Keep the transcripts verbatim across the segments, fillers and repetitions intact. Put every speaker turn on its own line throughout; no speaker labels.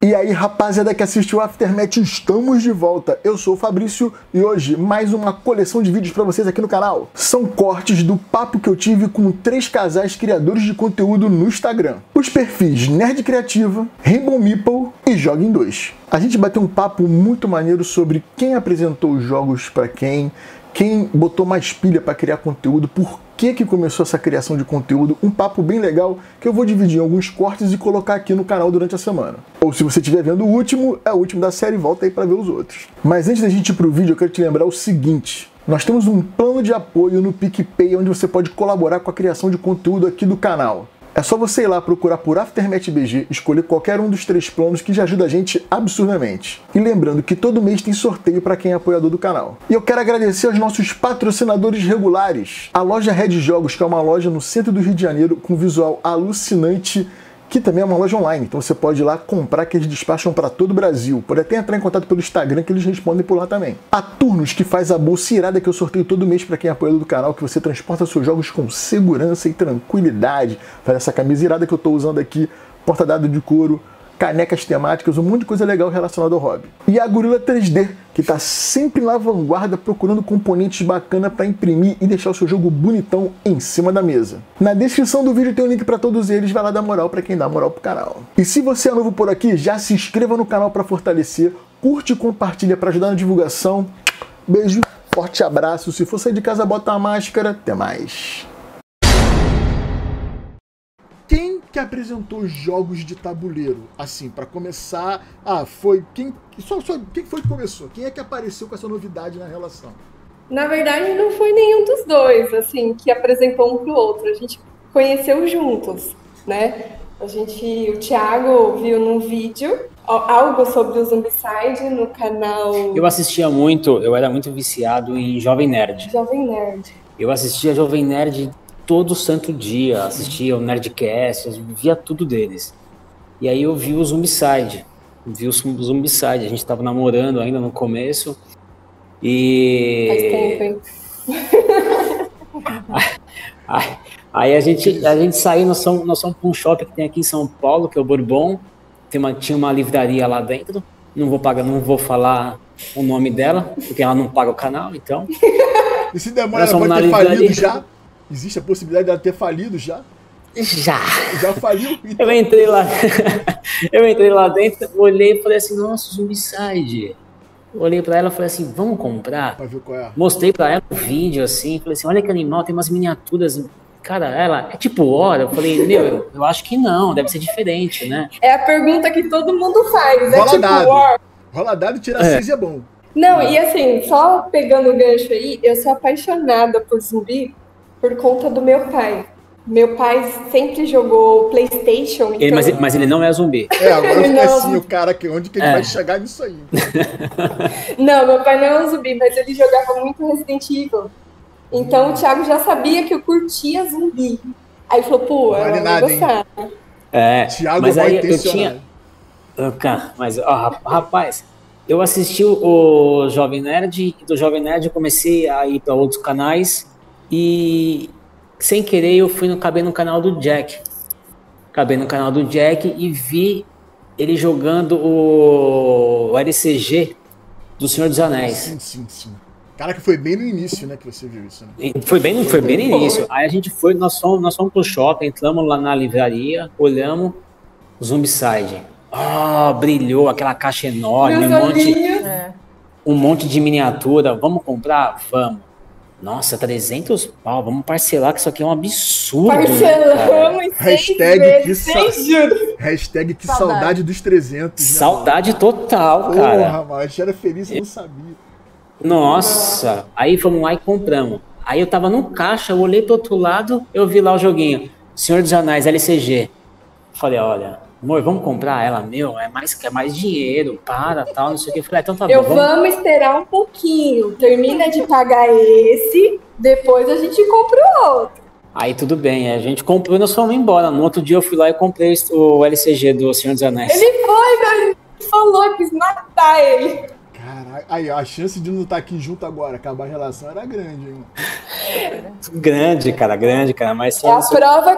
E aí, rapaziada que assistiu o Aftermath, estamos de volta. Eu sou o Fabrício e hoje mais uma coleção de vídeos pra vocês aqui no canal. São cortes do papo que eu tive com três casais criadores de conteúdo no Instagram. Os perfis Nerd Criativa, Rainbow Meeple e Joguem dois. A gente bateu um papo muito maneiro sobre quem apresentou os jogos pra quem, quem botou mais pilha pra criar conteúdo, por que que começou essa criação de conteúdo, um papo bem legal que eu vou dividir em alguns cortes e colocar aqui no canal durante a semana. Ou se você estiver vendo o último, é o último da série, volta aí para ver os outros. Mas antes da gente ir pro vídeo, eu quero te lembrar o seguinte: nós temos um plano de apoio no PicPay, onde você pode colaborar com a criação de conteúdo aqui do canal. É só você ir lá procurar por Aftermath B G, escolher qualquer um dos três planos que já ajuda a gente absurdamente. E lembrando que todo mês tem sorteio para quem é apoiador do canal. E eu quero agradecer aos nossos patrocinadores regulares. A loja Red Jogos, que é uma loja no centro do Rio de Janeiro com visual alucinante, que também é uma loja online, então você pode ir lá comprar, que eles despacham para todo o Brasil. Pode até entrar em contato pelo Instagram, que eles respondem por lá também. A Turnos, que faz a bolsa irada que eu sorteio todo mês para quem é apoiador do canal, que você transporta seus jogos com segurança e tranquilidade. Faz essa camisa irada que eu estou usando aqui, porta-dado de couro, canecas temáticas, um monte de coisa legal relacionada ao hobby. E a Gorilla três D, que está sempre na vanguarda procurando componentes bacanas para imprimir e deixar o seu jogo bonitão em cima da mesa. Na descrição do vídeo tem um link para todos eles, vai lá dar moral para quem dá moral pro canal. E se você é novo por aqui, já se inscreva no canal para fortalecer, curte e compartilha para ajudar na divulgação. Beijo, forte abraço, se for sair de casa bota a máscara, até mais. Quem que apresentou jogos de tabuleiro? Assim, pra começar, ah, foi quem, só, só, quem foi que começou? Quem é que apareceu com essa novidade na relação?
Na verdade, não foi nenhum dos dois, assim, que apresentou um pro outro. A gente conheceu juntos, né? A gente, o Thiago viu num vídeo algo sobre o Zombicide no canal...
Eu assistia muito, eu era muito viciado em Jovem Nerd.
Jovem Nerd.
Eu assistia Jovem Nerd todo santo dia, assistia o Nerdcast, via tudo deles. E aí eu vi o Zombicide, vi o Zombicide, a gente tava namorando ainda no começo, e...
Faz tempo,
hein? Aí a gente, a gente saiu, nós fomos, nós fomos para um shopping que tem aqui em São Paulo, que é o Bourbon, tem uma, tinha uma livraria lá dentro, não vou, pagar, não vou falar o nome dela, porque ela não paga o canal, então...
E se demora, ela pode ter falido já? Existe a possibilidade dela ter falido já?
Já.
Já faliu? Então.
Eu entrei lá, eu entrei lá dentro, olhei e falei assim, nossa, Zombicide. Olhei pra ela e falei assim, vamos comprar?
Pra ver qual é.
Mostrei pra ela um vídeo assim, falei assim, olha que animal, tem umas miniaturas. Cara, ela é tipo hora. Eu falei, meu, eu, eu acho que não, deve ser diferente, né?
É a pergunta que todo mundo faz, é
Rola
tipo
dado.
War.
Rola dado e tirar seis é bom.
Não, e assim, só pegando o gancho aí, eu sou apaixonada por zumbi por conta do meu pai. Meu pai sempre jogou PlayStation. Então...
Ele, mas, mas ele não é zumbi.
É, agora eu fiquei assim, o cara, que, onde que ele é. vai chegar nisso aí?
Não, meu pai não é um zumbi, mas ele jogava muito Resident Evil. Então hum. o Thiago já sabia que eu curtia zumbi. Aí falou, pô,
vale
ela
nada,
vai gostar.
Hein?
É,
Thiago
mas
vai
aí eu tinha... Mas, ó, rapaz, eu assisti o Jovem Nerd, e do Jovem Nerd eu comecei a ir para outros canais. E sem querer eu fui no, acabei no canal do Jack. Acabei no canal do Jack e vi ele jogando o, o L C G do Senhor dos Anéis.
Sim, sim, sim. Cara, que foi bem no início, né, que você viu isso, né?
Foi bem, foi bem no início. Aí a gente foi, nós fomos, nós fomos pro shopping, entramos lá na livraria, olhamos o Zombicide. Ah, oh, brilhou, aquela caixa enorme, um monte, é. um monte de miniatura. Vamos comprar? Vamos. Nossa, trezentos pau, vamos parcelar, que isso aqui é um absurdo.
Parcelamos
né, hashtag, que sa... hashtag que saudade. saudade dos trezentos.
Saudade né, total, cara.
Porra, mas a gente era feliz, eu não sabia.
Nossa, aí fomos lá e compramos. Aí eu tava no caixa, eu olhei pro outro lado, eu vi lá o joguinho, Senhor dos Anéis, L C G. Falei, olha, amor, vamos comprar? Ela, meu, é mais, é mais dinheiro, para, tal, não sei o que. Eu falei, então tá bom.
Eu vamos... vamos esperar um pouquinho, termina de pagar esse, depois a gente compra o outro.
Aí tudo bem, a gente comprou e nós fomos embora. No outro dia eu fui lá e comprei o L C G do Senhor dos Anéis.
Ele foi, meu, ele falou, quis matar ele.
Caraca, aí a chance de não estar aqui junto agora, acabar a relação era grande, hein?
Grande, cara, grande, cara, mas...
É a prova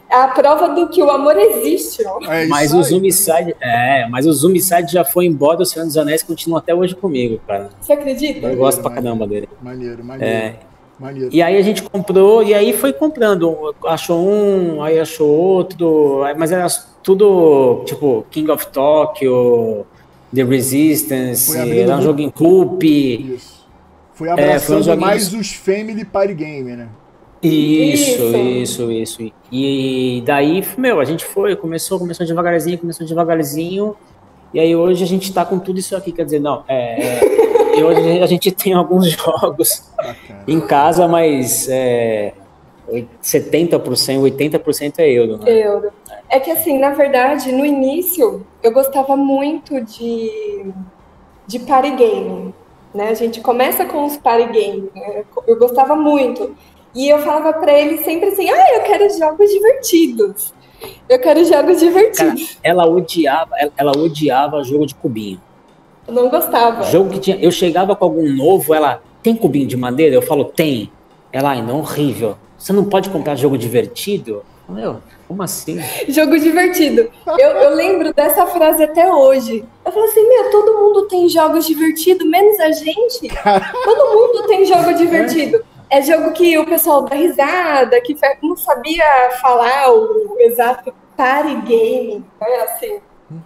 É a prova do que o amor existe, ó.
É isso
Mas
aí.
o Zombicide, é, mas o Zombicide já foi embora, o Senhor dos Anéis continua até hoje comigo, cara.
Você acredita?
Eu
Maneiro,
gosto pra
maneiro.
caramba dele.
Maneiro, maneiro.
É.
Maneiro.
E aí a gente comprou, e aí foi comprando. Achou um, aí achou outro, aí- mas era tudo tipo King of Tokyo, The Resistance,
Foi abrindo
era um
muito-
jogo em coop.
Isso. Foi
É,
abraçando
foi um joguinho-
mais os Family Party Game, né?
Isso,
Isso.
isso, isso. E daí, meu, a gente foi, começou, começou devagarzinho, começou devagarzinho. E aí hoje a gente tá com tudo isso aqui, quer dizer, não, é, é, e hoje a gente tem alguns jogos
Bacana.
em casa, mas é, setenta por cento, oitenta por cento é euro, né?
Euro. É que assim, na verdade, no início, eu gostava muito de, de party game, né? A gente começa com os party game, né? Eu gostava muito. E eu falava pra ele sempre assim, ah, eu quero jogos divertidos. Eu quero jogos
Cara,
divertidos.
ela odiava, ela, ela odiava jogo de cubinho.
Eu não gostava.
Jogo que tinha, eu chegava com algum novo, ela, tem cubinho de madeira? Eu falo, tem. Ela, ai, não, horrível. Você não pode comprar jogo divertido? Meu, como assim?
Jogo divertido. Eu, eu lembro dessa frase até hoje. Eu falo assim, meu, todo mundo tem jogos divertidos, menos a gente. Todo mundo tem jogo divertido. É jogo que o pessoal dá risada, que fa- não sabia falar o exato party game, né, assim.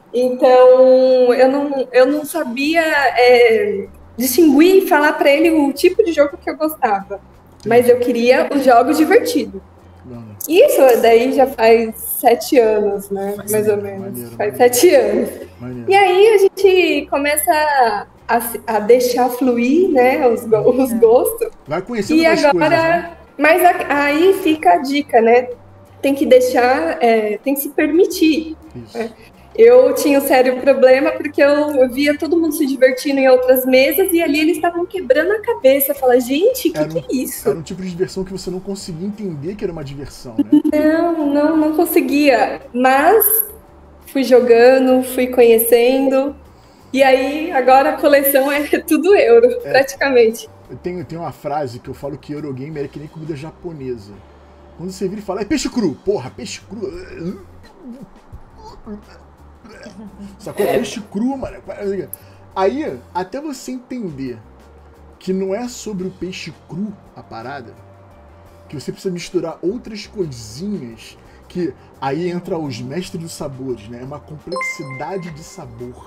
Então, eu não, eu não sabia é, distinguir e falar pra ele o tipo de jogo que eu gostava. Mas eu queria os jogos divertidos.
Não, não.
Isso daí já faz sete anos, né?
Faz
Mais ou
tempo,
menos.
maneiro,
faz
maneiro.
sete anos.
Maneiro.
E aí a gente começa a, se- a deixar fluir, né? Os, go- os gostos.
Vai conhecendo
E
outras
agora.
coisas, né?
Mas a- aí fica a dica, né? Tem que deixar, é, tem que se permitir.
Isso.
Eu tinha um sério problema porque eu, eu via todo mundo se divertindo em outras mesas e ali eles estavam quebrando a cabeça. Eu falava, gente, o que,
Era
que
um-
é isso?
Era um tipo de diversão que você não conseguia entender que era uma diversão, né?
Não, não, não conseguia. Mas fui jogando, fui conhecendo. E aí, agora a coleção é tudo euro, praticamente.
Eu tenho, tenho uma frase que eu falo que Eurogamer é que nem comida japonesa. Quando você vira e fala, é peixe cru. Porra, peixe cru. Sacou? É peixe cru, mano. Aí, até você entender que não é sobre o peixe cru a parada, que você precisa misturar outras coisinhas, que aí entra os mestres dos sabores, né? É uma complexidade de sabor.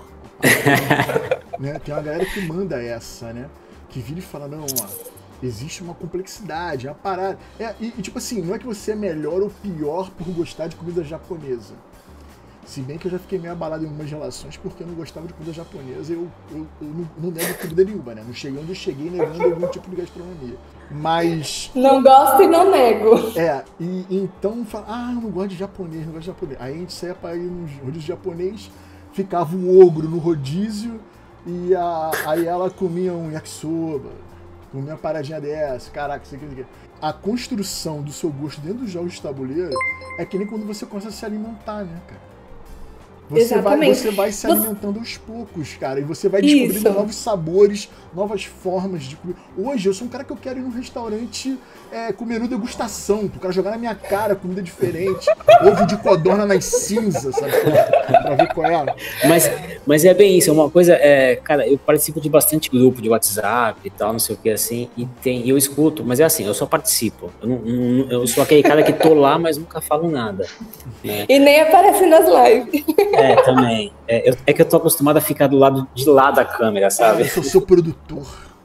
Né? Tem uma galera que manda essa, né? Que vira e fala, não, ó, existe uma complexidade, é uma parada. É, e, e tipo assim, não é que você é melhor ou pior por gostar de comida japonesa. Se bem que eu já fiquei meio abalado em algumas relações porque eu não gostava de comida japonesa, eu, eu, eu não, não nego comida nenhuma, né? Não cheguei onde eu cheguei negando algum tipo de gastronomia. Mas,
Não gosto e não nego.
é, e então fala, ah, eu não gosto de japonês, não gosto de japonês. Aí a gente saía pra ir nos rodízios japonês, ficava o ogro no rodízio, e a, aí ela comia um yakisoba, comia uma paradinha dessa, caraca, isso aqui, isso aqui. A construção do seu gosto dentro dos jogos de tabuleiro é que nem quando você começa a se alimentar, né, cara? Você vai,
Exatamente.
você vai se
Você-
alimentando aos poucos, cara, e você vai descobrindo
Isso.
novos sabores, novas formas de comer. Hoje eu sou um cara que eu quero ir num restaurante é, com menu degustação, pro cara jogar na minha cara comida diferente, ovo de codorna nas cinzas, sabe? Pra ver qual é.
Mas, mas é bem isso, é uma coisa, é, cara, eu participo de bastante grupo de WhatsApp e tal, não sei o que assim, e tem, eu escuto, mas é assim, eu só participo, eu, não, não- eu sou aquele cara que tô lá, mas nunca falo nada, né?
E nem aparece nas lives.
É, também, é, eu- é que eu tô acostumado a ficar do lado de lá da câmera,
Ah,
sabe?
eu sou seu produtor.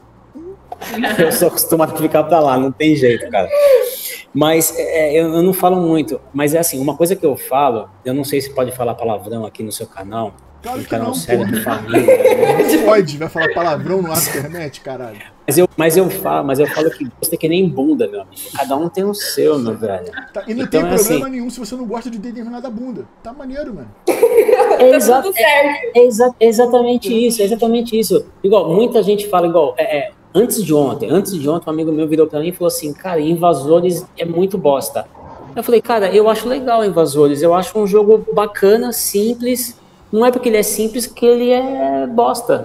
Eu sou acostumado a ficar pra lá, não tem jeito, cara. Mas é, eu, eu não falo muito. Mas é assim, uma coisa que eu falo, eu não sei se pode falar palavrão aqui no seu canal.
Claro
um
que
canal
não,
sério
porra.
de família. Né?
Não pode, vai falar palavrão no Afternet, caralho.
Mas eu, mas eu falo, mas eu falo que gosto é que nem bunda, meu amigo. Cada um tem o seu, meu velho.
Tá, e não
Então
tem
é
problema
assim.
nenhum se você não gosta de determinada bunda. Tá maneiro, mano.
É, exa
Tá tudo certo.
é exa exatamente isso, é exatamente isso. Igual, muita gente fala igual, é, é, antes de ontem, antes de ontem, um amigo meu virou pra mim e falou assim, cara, Invasores é muito bosta. Eu falei, cara, eu acho legal Invasores, eu acho um jogo bacana, simples, não é porque ele é simples que ele é bosta.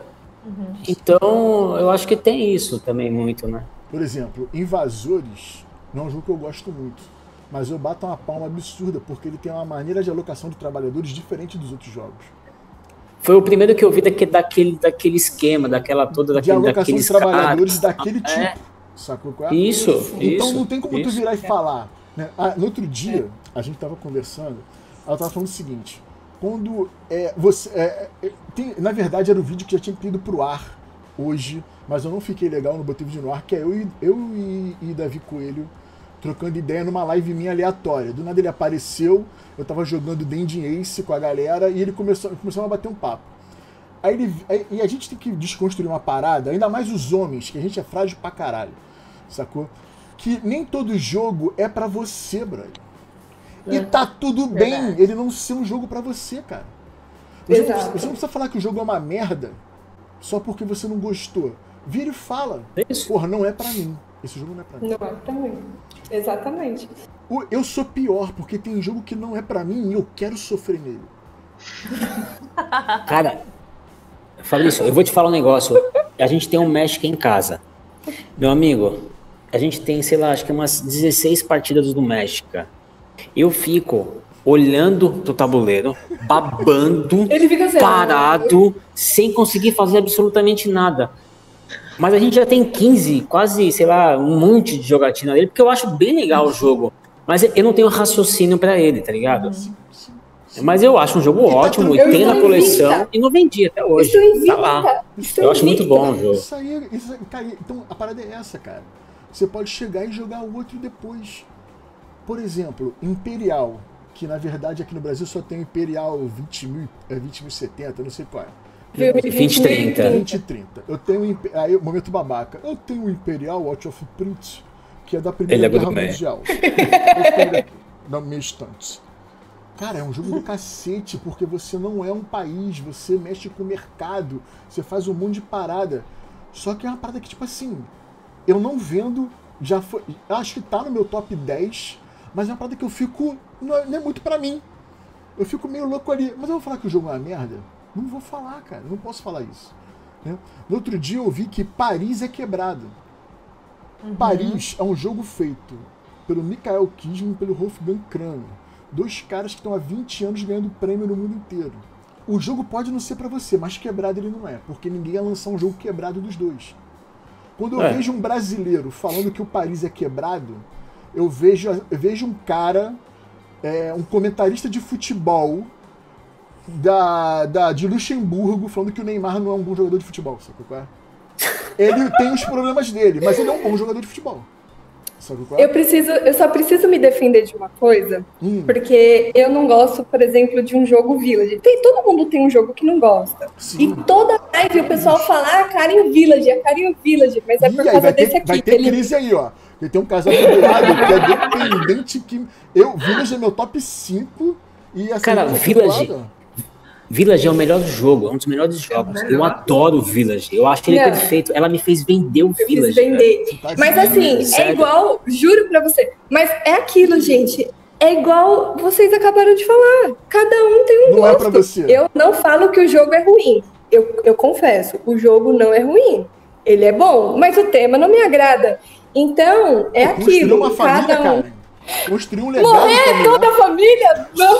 Então, eu acho que tem isso também muito, né?
Por exemplo, Invasores não é um jogo que eu gosto muito. mas eu bato uma palma absurda, porque ele tem uma maneira de alocação de trabalhadores diferente dos outros jogos.
Foi o primeiro que eu vi daquele, daquele, daquele esquema, daquela toda daquele,
de alocação de trabalhadores
caras.
daquele tipo.
É.
Sacou qual é?
Isso,
Então
isso,
não tem como
isso.
tu virar e falar. Né? Ah, no outro dia, a gente tava conversando, ela tava falando o seguinte, quando é, você... É, é, tem, na verdade era o vídeo que já tinha ido pro ar hoje, mas eu não fiquei legal, não botei vídeo no ar, que é eu e, eu e, e Davi Coelho trocando ideia numa live minha aleatória. Do nada ele apareceu, eu tava jogando Dendy Ace com a galera e ele começou, começou a bater um papo. Aí ele, aí, e a gente tem que desconstruir uma parada, ainda mais os homens, que a gente é frágil pra caralho, sacou? Que nem todo jogo é pra você, brother. É. E tá tudo bem Verdade. Ele não ser um jogo pra você, cara. Você não, você não precisa falar que o jogo é uma merda só porque você não gostou. Vira e fala. Isso. Porra, não é pra mim. Esse jogo não é pra mim.
Não é pra mim. Exatamente.
Eu sou pior, porque tem jogo que não é pra mim e eu quero sofrer nele.
Cara, Fabrício, eu vou te falar um negócio. A gente tem um Magic em casa. Meu amigo, a gente tem, sei lá, acho que umas dezesseis partidas do Magic, cara. Eu fico olhando pro tabuleiro, babando,
Ele fica assim,
parado, sem conseguir fazer absolutamente nada. Mas a gente já tem quinze, quase, sei lá, um monte de jogatina dele, porque eu acho bem legal o jogo. Mas eu não tenho raciocínio pra ele, tá ligado? Sim, sim, sim. Mas eu acho um jogo ótimo, e tem na coleção, invicta. E não vendi até hoje. Tá lá.
Estou
eu acho invicta. Muito bom o jogo.
Isso aí, isso aí, cara, então a parada é essa, cara. Você pode chegar e jogar o outro depois. Por exemplo, Imperial, que na verdade aqui no Brasil só tem Imperial vinte mil e setenta, não sei qual é.
vinte e trinta.
vinte e trinta. Eu tenho, aí, momento babaca, eu tenho o Imperial Out of Print, que é da Primeira Guerra Mundial. Eu tenho aqui, na minha estante. Cara, é um jogo do cacete, porque você não é um país, você mexe com o mercado, você faz um monte de parada. Só que é uma parada que, tipo assim, eu não vendo, já foi, acho que tá no meu top dez, mas é uma parada que eu fico, não é, não é muito pra mim. Eu fico meio louco ali, mas eu vou falar que o jogo é uma merda? Não vou falar, cara, não posso falar isso. Né? No outro dia eu ouvi que Paris é quebrado. Uhum. Paris é um jogo feito pelo Michael Kisman e pelo Wolfgang Kramer. Dois caras que estão há vinte anos ganhando prêmio no mundo inteiro. O jogo pode não ser pra você, mas quebrado ele não é, porque ninguém ia lançar um jogo quebrado dos dois. Quando eu é. vejo um brasileiro falando que o Paris é quebrado, eu vejo, eu vejo um cara, é, um comentarista de futebol da, da, de Luxemburgo falando que o Neymar não é um bom jogador de futebol, sabe qual é? Ele tem os problemas dele, mas ele é um bom jogador de futebol. Sabe qual é?
Eu, preciso, eu só preciso me defender de uma coisa,
hum.
porque eu não gosto, por exemplo, de um jogo Village. Tem, todo mundo tem um jogo que não gosta.
Sim.
E toda live o pessoal fala, ah, Carinho Village, é Carinho Village, mas é por
e
causa
vai
desse
ter,
aqui.
Vai ter
ele...
crise aí, ó. Porque tem um casal do lado que é dependente que... Eu, Village é meu top cinco e assim...
Cara, Village... Village é o melhor jogo, é um dos melhores jogos. Eu adoro o Village, eu acho ele
Não.
perfeito. Ela me fez vender o
Eu
Village.
Fiz vender.
Tá
Mas assim,
sério?
é igual, juro pra você, mas é aquilo, gente. É igual vocês acabaram de falar. Cada um tem um
não
gosto.
É pra você.
Eu não falo que o jogo é ruim. Eu, eu confesso, o jogo não é ruim. Ele é bom, mas o tema não me agrada. Então, é
Pô,
aquilo.
Uma família,
cada um.
cara. Construir um legado.
Morrer toda a família? Não.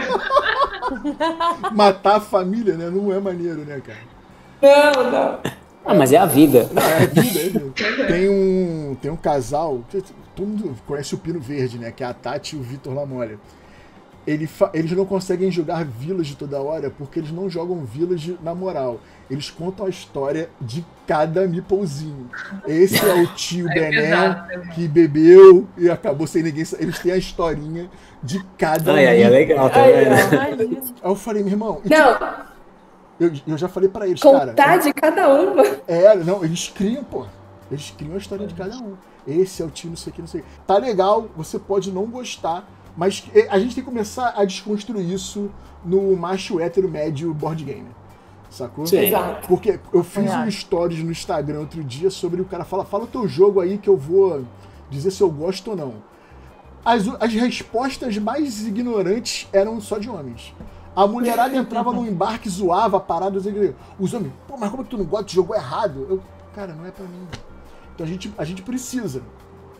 Matar a família, né? Não é maneiro, né, cara?
Não, não.
Ah, mas é a vida.
Não, é a vida, é a vida. Tem um, tem um casal, todo mundo conhece o Pino Verde, né? Que é a Tati e o Vitor Lamolle. Ele fa... Eles não conseguem jogar Village toda hora porque eles não jogam Village na moral. Eles contam a história de cada meeplezinho. Esse é o tio
é
Bené que bebeu e acabou sem ninguém. Eles têm a historinha de cada
Ai, ai, é legal, tá vendo?
Aí eu falei, meu irmão.
Não.
Tipo, eu, eu já falei pra eles,
Contar
cara.
de cada uma.
É, não, eles criam, pô. Eles criam a história de cada um. Esse é o tio, não sei o que, não sei o que. Tá legal, você pode não gostar, mas a gente tem que começar a desconstruir isso no macho hétero médio board game. Sacou?
Sim.
Exato.
Porque eu fiz
É.
um stories no Instagram outro dia sobre o cara fala, fala o teu jogo aí que eu vou dizer se eu gosto ou não. As, as respostas mais ignorantes eram só de homens. A mulherada entrava no embarque, zoava, parada, os homens, pô, mas como é que tu não gosta de jogo errado? Eu, cara, não é pra mim. Então a gente, a gente precisa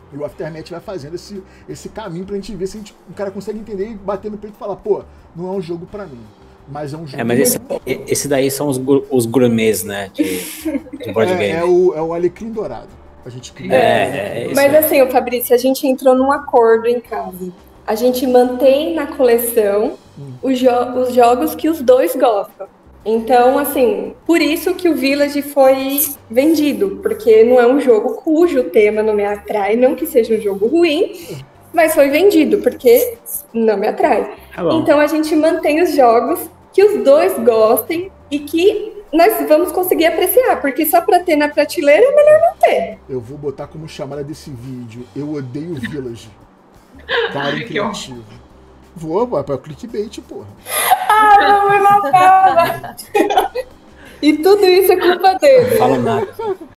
E o Aftermath vai fazendo esse, esse caminho pra gente ver se a gente, o cara consegue entender e bater no peito e falar, pô, não é um jogo pra mim, mas é um jogo...
É, mas esse, esse daí são os, os gourmets, né, de, de board
é,
game.
É o, é o alecrim dourado. A gente cria.
É, é,
mas
é.
assim, o Fabrício, a gente entrou num acordo em casa. A gente mantém na coleção hum. os, jo os jogos que os dois gostam. Então, assim, por isso que o Village foi vendido, porque não é um jogo cujo tema não me atrai, não que seja um jogo ruim, mas foi vendido, porque não me atrai.
Tá bom.
Então a gente mantém os jogos que os dois gostem e que nós vamos conseguir apreciar, porque só pra ter na prateleira é melhor não ter.
Eu vou botar como chamada desse vídeo, eu odeio Village. Para criativo. Vou, pô, é pra clickbait, porra.
Ah, não, é uma fala. E tudo isso é culpa dele.
Não fala nada.